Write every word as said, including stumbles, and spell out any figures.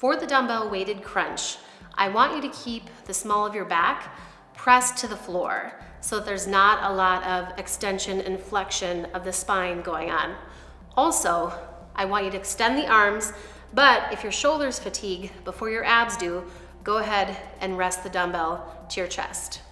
For the dumbbell weighted crunch, I want you to keep the small of your back pressed to the floor so that there's not a lot of extension and flexion of the spine going on. Also, I want you to extend the arms, but if your shoulders fatigue before your abs do, go ahead and rest the dumbbell to your chest.